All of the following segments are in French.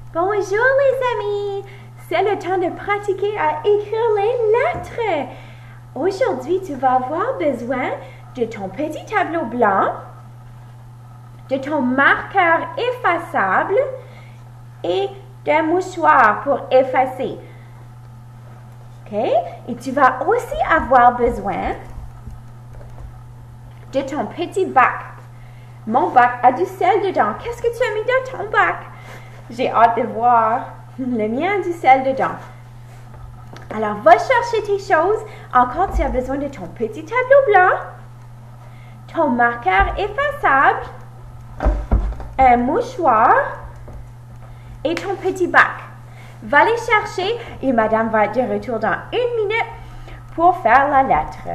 Bonjour les amis, c'est le temps de pratiquer à écrire les lettres. Aujourd'hui, tu vas avoir besoin de ton petit tableau blanc, de ton marqueur effaçable et d'un mouchoir pour effacer. OK? Et tu vas aussi avoir besoin de ton petit bac. Mon bac a du sel dedans. Qu'est-ce que tu as mis dans ton bac? J'ai hâte de voir. Le mien a du sel dedans. Alors, va chercher tes choses. Encore, tu as besoin de ton petit tableau blanc, ton marqueur effaçable, un mouchoir et ton petit bac. Va les chercher et madame va être de retour dans 1 minute pour faire la lettre.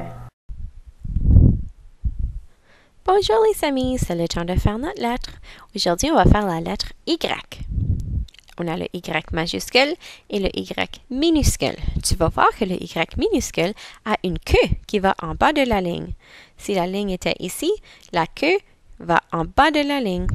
Bonjour les amis, c'est le temps de faire notre lettre. Aujourd'hui, on va faire la lettre Y. On a le Y majuscule et le Y minuscule. Tu vas voir que le Y minuscule a une queue qui va en bas de la ligne. Si la ligne était ici, la queue va en bas de la ligne.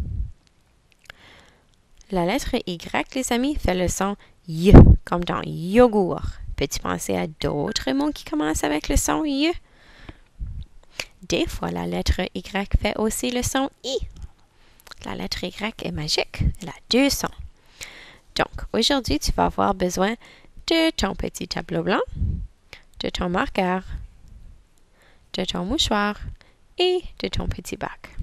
La lettre Y, les amis, fait le son Y, comme dans yogourt. Peux-tu penser à d'autres mots qui commencent avec le son Y? Des fois, la lettre Y fait aussi le son I. La lettre Y est magique. Elle a 2 sons. Donc, aujourd'hui, tu vas avoir besoin de ton petit tableau blanc, de ton marqueur, de ton mouchoir et de ton petit bac.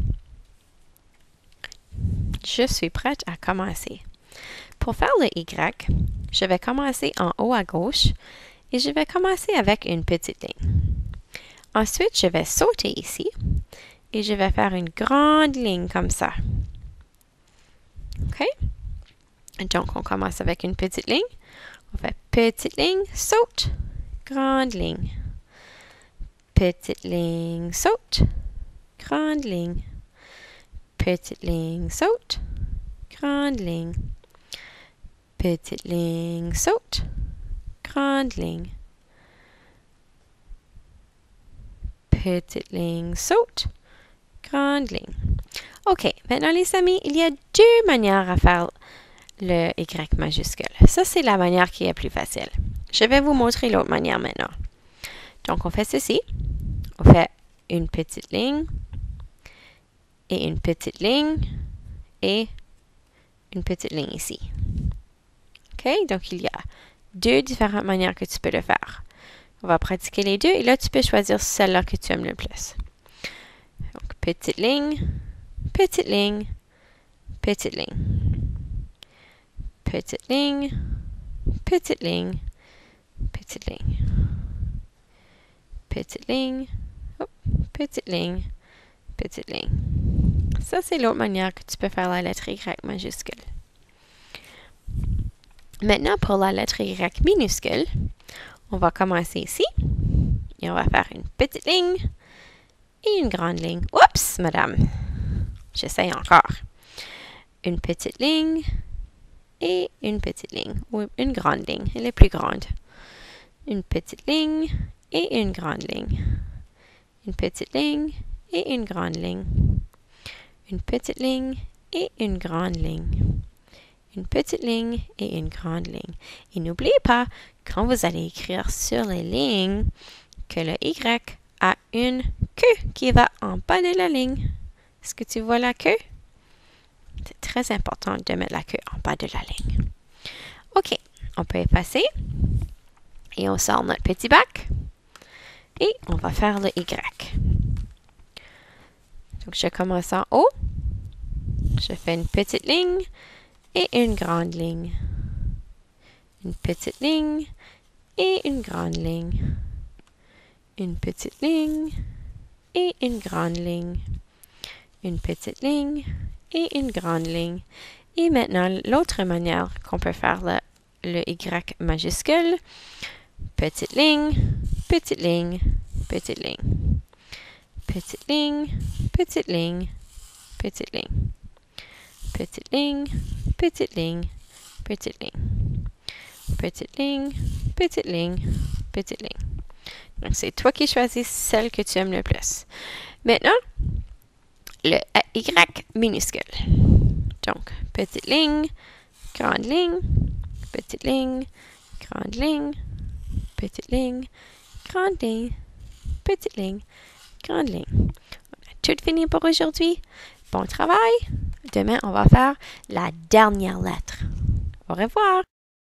Je suis prête à commencer. Pour faire le Y, je vais commencer en haut à gauche et je vais commencer avec une petite ligne. Ensuite, je vais sauter ici et je vais faire une grande ligne comme ça. OK? Donc, on commence avec une petite ligne. On fait petite ligne, saute, grande ligne. Petite ligne, saute, grande ligne. Petite ligne, saute, grande ligne. Petite ligne, saute, grande ligne. Petite ligne, saute, grande ligne. OK, maintenant les amis, il y a 2 manières à faire le Y majuscule. Ça, c'est la manière qui est plus facile. Je vais vous montrer l'autre manière maintenant. Donc, on fait ceci. On fait une petite ligne et une petite ligne et une petite ligne ici. OK? Donc, il y a 2 différentes manières que tu peux le faire. On va pratiquer les 2 et là, tu peux choisir celle-là que tu aimes le plus. Donc, petite ligne, petite ligne, petite ligne. Petite ligne, petite ligne, petite ligne. Petite ligne, petite ligne, petite ligne. Ça, c'est l'autre manière que tu peux faire la lettre Y majuscule. Maintenant, pour la lettre Y minuscule, on va commencer ici et on va faire une petite ligne et une grande ligne. Oups, madame! J'essaye encore. Une petite ligne et une petite ligne, ou une grande ligne, elle est plus grande. Une petite ligne et une grande ligne. Une petite ligne et une grande ligne. Une petite ligne et une grande ligne. Une petite ligne et une grande ligne. Et n'oubliez pas, quand vous allez écrire sur les lignes, que le Y a une queue qui va en bas de la ligne. Est-ce que tu vois la queue? C'est très important de mettre la queue en bas de la ligne. OK, on peut effacer. Et on sort notre petit bac. Et on va faire le Y. Donc, je commence en haut. Je fais une petite ligne et une grande ligne. Une petite ligne et une grande ligne. Une petite ligne et une grande ligne. Une petite ligne et une grande ligne. Et maintenant, l'autre manière qu'on peut faire le Y majuscule, petite ligne, petite ligne, petite ligne. Petite ligne, petite ligne, petite ligne. Petite ligne, petite ligne, petite ligne. Petite ligne, petite ligne, petite ligne. Donc, c'est toi qui choisis celle que tu aimes le plus. Maintenant, le Y minuscule. Donc, petite ligne, grande ligne, petite ligne, grande ligne, petite ligne, grande ligne, petite ligne, grande ligne. On a tout fini pour aujourd'hui. Bon travail. Demain, on va faire la dernière lettre. Au revoir.